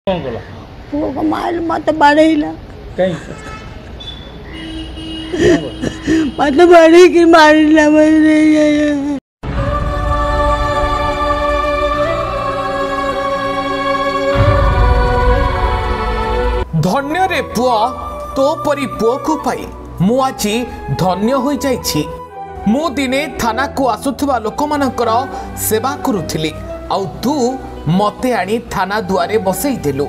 कौन कला पुओ को मार मत बाड़ेला कहीं मत बाड़े की मारला मरे धन्य रे पुआ तो परी पुओ को पाई मु आजी धन्य हो जाइछि। मु दिने थाना को आसुथबा लोक मानकर सेवा करुथिली आउ तू मते आनी थाना दुआरे बसई देलु।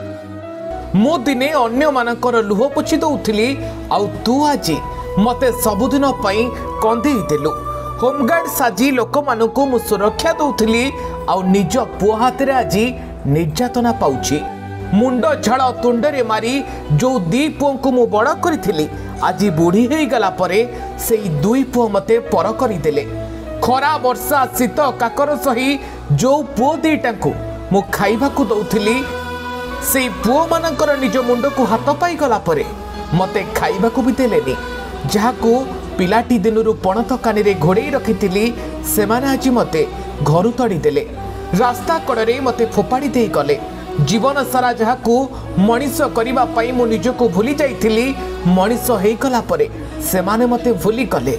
मु दिने अन्य मानकर लुह पोछि दउथिली आउ तू आजी मते सबुदिन पई कंदेई देलु। होमगार्ड साजी लोक मानकु मु सुरक्षा दउथिली आउ निज पुओ हाथ रे आजी निर्यातना पाउछि। मुंड झाड़ तुंडरे मारी जो दी पुओ को मु बड़ करी आज बुढ़ी हो गला परे से दुई पुओ मते पर करदेले। खरा वर्षा शीत काकर सही जो पुओ दीटा को मु खाइबा को दउथिली से पुओ मानकर निज मुंड को हाथ पाई गला परे मते खाइबा को भी देलेनी। जहाकू पिलाटी दिनरु पणत कानी रे घोड़े रखिथिली सेमाने आज मते घरु तड़ी देले। रास्ता कड़े मते फोपाड़ी दे गले। जीवन सारा जहाकू मनीष करिबा पई मु निजको भूली जाइथिली मनीष हेई गला परे सेमाने मते भूली गले।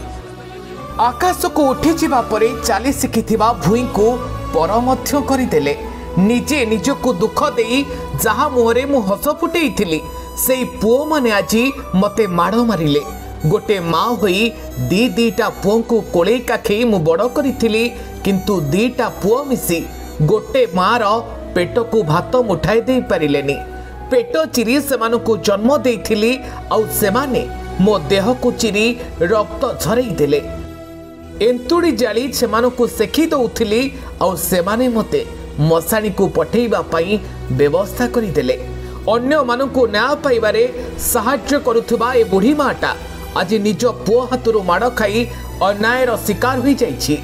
आकाश को उठी जिबा परे चाली सिखिथिबा भुई को पर मध्य करिदेले। निजे निजको दुख देई जहा मुहरे मु हस फुटेइथिली सेई पुओ माने आजी मते माड़ मारिले। गोटे माँ होई दीटा पुओ को कोले काखई मु बड़ करिथिली किंतु दीटा पुओ मिसी गोटे माँ रो पेट को भात मुठाई दे पारिलेनी। पेट चिरी सेमानु को जन्म देइथिली आउ सेमाने मो देह को चिरी रक्त झरई देले। एंतुड़ी जाली सेमानु को सेखी दउथिली आउ सेमाने मते मसाणी को पठेइबा पई व्यवस्था करी देले। अन्य मानु को न्याय पाइबारे सहाय्य करुथबा ए बुढ़ी माटा आज निज पुओ हाथुरु माड़ खाई अन्यायर शिकार होई जाइछि।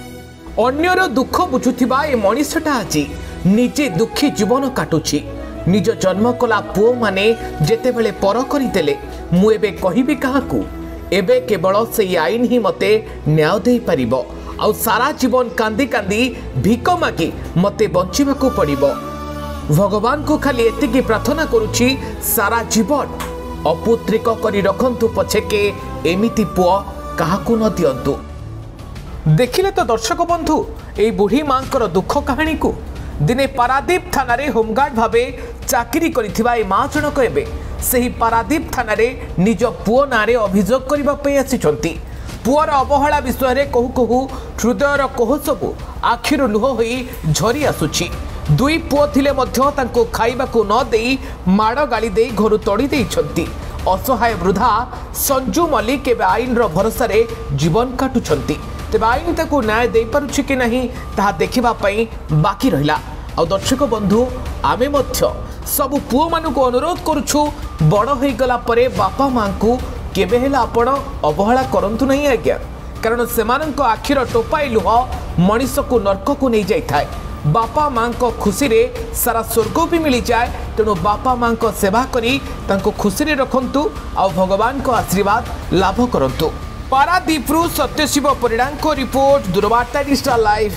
अन्यर दुख बुझुथिबा ए मनीषटा आज निजे दुखी जीवन काटुछि। निज जन्म कला पुओ माने जेतेबेले पर करिदेले मु एबे कहिबि काहाकू। एबे केवल से आईन ही मते न्याय दे परिबो आउ सारा जीवन कांदी कांदी भिक मागी मते बंचिबाकू पड़िबो। भगवान को खाली एतिकी प्रार्थना करुछि सारा जीवन अपुत्रिक करी रखंतु पछेके एमिति पुओ काहाकू न दियंतु। देखिले तो दर्शक बंधु ए बुढ़ी मांकर दुख कहानी को। दिने पारादीप थाना रे होमगार्ड भावे चाकरी करिथिबा ए मां जनक एबे सही पारादीप थाना रे निज पुओ नारे अभियोग करिबा पे आसिछंती। पुओर अवहेला विषय रे कहू कहू हृदयर कोह सबु आखिरु लुह होई झरी आसुछि। दुई पुओ थिले मध्य तांको खाइबा को न देई माड़ गाली देई घरु तड़ी देइछंती। असहाय वृद्धा संजू मल्लिक एबे आईन रो भरोसा रे जीवन काटुछंती। तेबे आईन ताको न्याय दे पारुछि कि नहीं ताहा देखिबा पई बाकी रहिला। आ दर्शक बंधु आमे मध्य सब पुओ मानु को अनुरोध करूछु बड़ होई गला परे बापा मां को केबे हेला आपण अवहेला करंतु नहीं आज्ञा। कारण सेमानंक आखिर टोपाई लुह मनीष को नर्क को नहीं जाई थाए। बापा मां को खुशी रे सारा स्वर्ग भी मिली जाए। तेणु बापा मां को सेवा करी तांको खुशी रे रखंतु आ भगवान को आशीर्वाद लाभ करंतु। पारादीपरू सत्यशिव परिड़ा को report Durbarta digital live.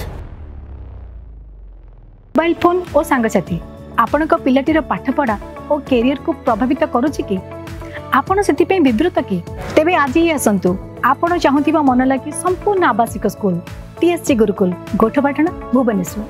Mobile phone और सांगसाथी आपण पिलाटीर पाठपढ़ा और कैरियर को प्रभावित करुछि कि आपण सेति विवृत कि तेबे आज ही आसंतु आपण चाहुथिबा मन लागी संपूर्ण आवासिक स्कूल टीएससी गुरुकुल गोठपाटना भुवनेश्वर।